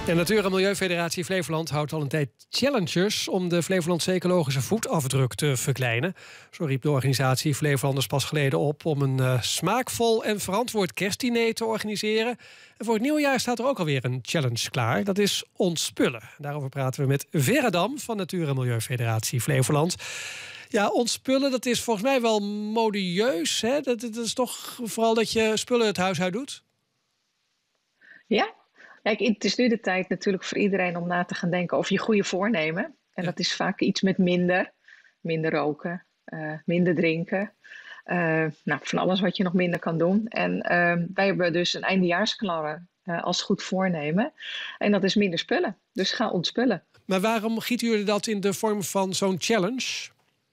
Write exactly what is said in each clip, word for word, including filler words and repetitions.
De Natuur- en Milieufederatie Flevoland houdt al een tijd challenges om de Flevolandse ecologische voetafdruk te verkleinen. Zo riep de organisatie Flevolanders pas geleden op om een uh, smaakvol en verantwoord kerstdiner te organiseren. En voor het nieuwjaar staat er ook alweer een challenge klaar. Dat is ontspullen. Daarover praten we met Vera Dam van Natuur- en Milieufederatie Flevoland. Ja, ontspullen, dat is volgens mij wel modieus. Hè? Dat, dat is toch vooral dat je spullen het huis uit doet? Ja. Kijk, het is nu de tijd natuurlijk voor iedereen om na te gaan denken over je goede voornemen. En ja. Dat is vaak iets met minder. Minder roken, uh, minder drinken. Uh, nou, van alles wat je nog minder kan doen. En uh, wij hebben dus een eindejaarsklaren uh, als goed voornemen. En dat is minder spullen. Dus ga ontspullen. Maar waarom gieten jullie dat in de vorm van zo'n challenge?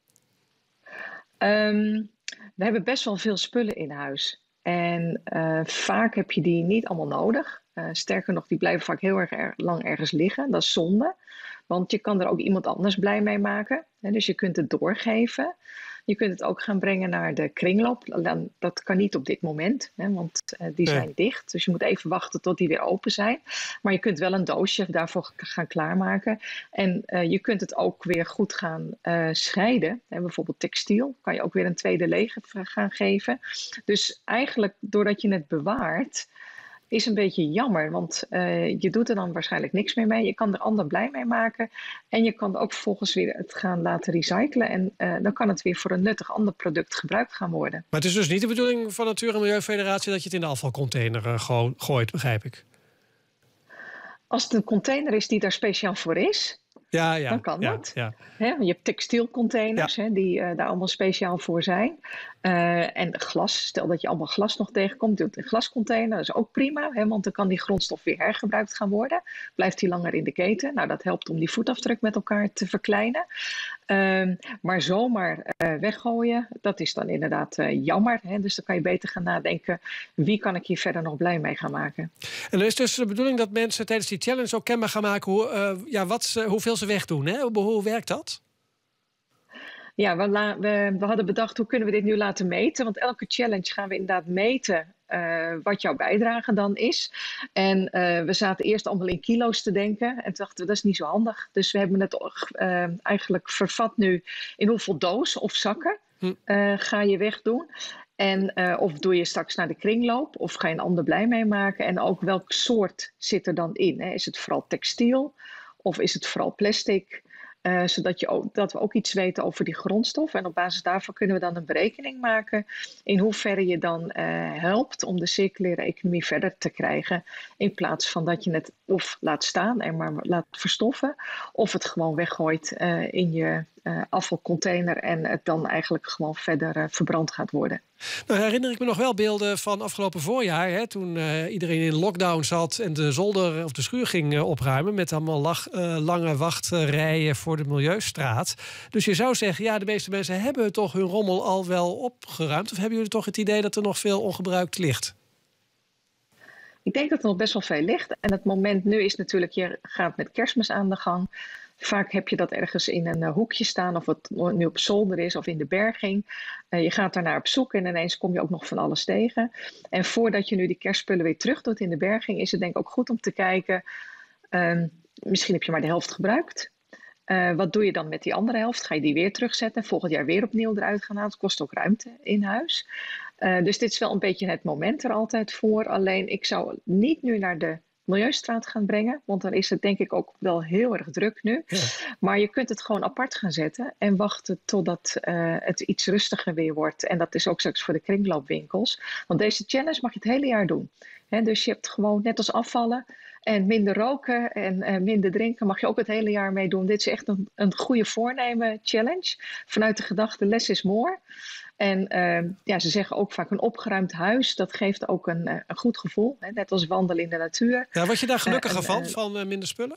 Um, we hebben best wel veel spullen in huis. En uh, vaak heb je die niet allemaal nodig. Uh, sterker nog, die blijven vaak heel erg er, lang ergens liggen. Dat is zonde. Want je kan er ook iemand anders blij mee maken. Hè, dus je kunt het doorgeven. Je kunt het ook gaan brengen naar de kringloop. Dat kan niet op dit moment, hè, want uh, die zijn nee. dicht. Dus je moet even wachten tot die weer open zijn. Maar je kunt wel een doosje daarvoor gaan klaarmaken. En uh, je kunt het ook weer goed gaan uh, scheiden. Hè, bijvoorbeeld textiel kan je ook weer een tweede leven gaan geven. Dus eigenlijk doordat je het bewaart, is een beetje jammer, want uh, je doet er dan waarschijnlijk niks meer mee. Je kan er ander blij mee maken. En je kan ook vervolgens weer het gaan laten recyclen. En uh, dan kan het weer voor een nuttig ander product gebruikt gaan worden. Maar het is dus niet de bedoeling van Natuur- en Milieufederatie dat je het in de afvalcontainer uh, go- gooit, begrijp ik? Als het een container is die daar speciaal voor is, ja, ja, dan kan ja, dat. Ja. He, je hebt textielcontainers ja. he, die uh, daar allemaal speciaal voor zijn. Uh, en glas, stel dat je allemaal glas nog tegenkomt, doe het in een glascontainer, dat is ook prima. He, want dan kan die grondstof weer hergebruikt gaan worden. Blijft die langer in de keten. Nou, dat helpt om die voetafdruk met elkaar te verkleinen. Uh, maar zomaar uh, weggooien, dat is dan inderdaad uh, jammer. Hè? Dus dan kan je beter gaan nadenken, wie kan ik hier verder nog blij mee gaan maken. En dan is dus de bedoeling dat mensen tijdens die challenge ook kenbaar gaan maken hoe, uh, ja, wat ze, hoeveel ze wegdoen. Hè? Hoe, hoe werkt dat? Ja, we, la- we, we hadden bedacht, hoe kunnen we dit nu laten meten? Want elke challenge gaan we inderdaad meten uh, wat jouw bijdrage dan is. En uh, we zaten eerst allemaal in kilo's te denken. En toen dachten we, dat is niet zo handig. Dus we hebben het uh, eigenlijk vervat nu in hoeveel doos of zakken uh, ga je wegdoen. En uh, of doe je straks naar de kringloop, of ga je een ander blij mee maken. En ook welk soort zit er dan in? Hè? Is het vooral textiel of is het vooral plastic? Uh, zodat je ook, dat we ook iets weten over die grondstof. En op basis daarvan kunnen we dan een berekening maken in hoeverre je dan uh, helpt om de circulaire economie verder te krijgen. In plaats van dat je het of laat staan en maar laat verstoffen, of het gewoon weggooit uh, in je uh, afvalcontainer en het dan eigenlijk gewoon verder uh, verbrand gaat worden. Nou herinner ik me nog wel beelden van afgelopen voorjaar, hè, toen uh, iedereen in lockdown zat en de zolder of de schuur ging uh, opruimen met allemaal lach, uh, lange wachtrijen voor de Milieustraat. Dus je zou zeggen, ja, de meeste mensen hebben toch hun rommel al wel opgeruimd, of hebben jullie toch het idee dat er nog veel ongebruikt ligt? Ik denk dat er nog best wel veel ligt. En het moment nu is natuurlijk, je gaat met Kerstmis aan de gang. Vaak heb je dat ergens in een uh, hoekje staan, of het nu op zolder is of in de berging. Uh, je gaat daarnaar op zoek en ineens kom je ook nog van alles tegen. En voordat je nu die kerstspullen weer terug doet in de berging, is het denk ik ook goed om te kijken. Uh, misschien heb je maar de helft gebruikt. Uh, wat doe je dan met die andere helft? Ga je die weer terugzetten? Volgend jaar weer opnieuw eruit gaan halen? Het kost ook ruimte in huis. Uh, dus dit is wel een beetje het moment er altijd voor. Alleen ik zou niet nu naar de Milieustraat gaan brengen. Want dan is het denk ik ook wel heel erg druk nu. Ja. Maar je kunt het gewoon apart gaan zetten. En wachten totdat uh, het iets rustiger weer wordt. En dat is ook straks voor de kringloopwinkels. Want deze challenge mag je het hele jaar doen. He, dus je hebt gewoon net als afvallen. En minder roken en uh, minder drinken mag je ook het hele jaar meedoen. Dit is echt een, een goede voornemen challenge. Vanuit de gedachte less is more. En uh, ja, ze zeggen ook vaak een opgeruimd huis. Dat geeft ook een, uh, een goed gevoel. Hè? Net als wandelen in de natuur. Ja, word je daar gelukkiger uh, van, uh, van uh, minder spullen?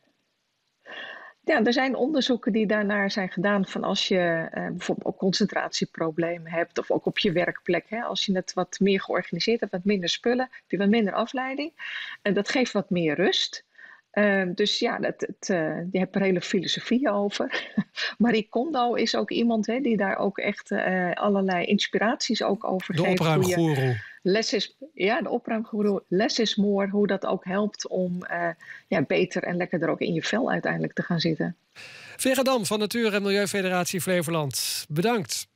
Ja, er zijn onderzoeken die daarnaar zijn gedaan van als je uh, bijvoorbeeld ook concentratieproblemen hebt of ook op je werkplek. Hè, als je het wat meer georganiseerd hebt, wat minder spullen, heb je wat minder afleiding. En dat geeft wat meer rust. Uh, dus ja, dat, het, uh, je hebt er hele filosofieën over. Marie Kondo is ook iemand hè, die daar ook echt uh, allerlei inspiraties ook over de geeft. De opruimgoeroe. less is, ja, de opruimgoed, less is more, hoe dat ook helpt om uh, ja, beter en lekkerder ook in je vel uiteindelijk te gaan zitten. Vera Dam van Natuur- en Milieufederatie Flevoland, bedankt.